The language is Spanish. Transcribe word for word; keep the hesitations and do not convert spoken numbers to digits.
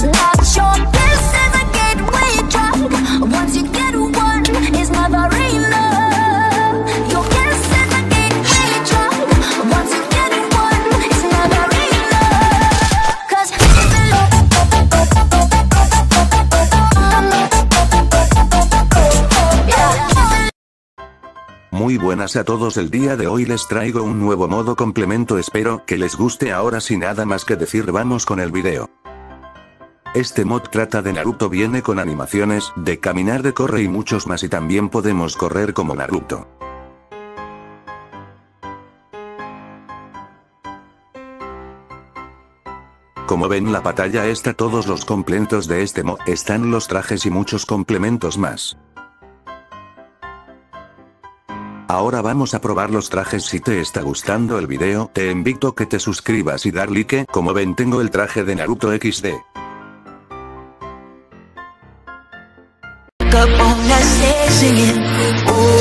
Muy buenas a todos, el día de hoy les traigo un nuevo modo complemento, espero que les guste. Ahora sin nada más que decir, vamos con el video. Este mod trata de Naruto, viene con animaciones, de caminar, de corre y muchos más, y también podemos correr como Naruto. Como ven, la pantalla está todos los complementos de este mod, están los trajes y muchos complementos más. Ahora vamos a probar los trajes. Si te está gustando el video, te invito a que te suscribas y dar like. Como ven, tengo el traje de Naruto equis de. Up on that stage singing, ooh.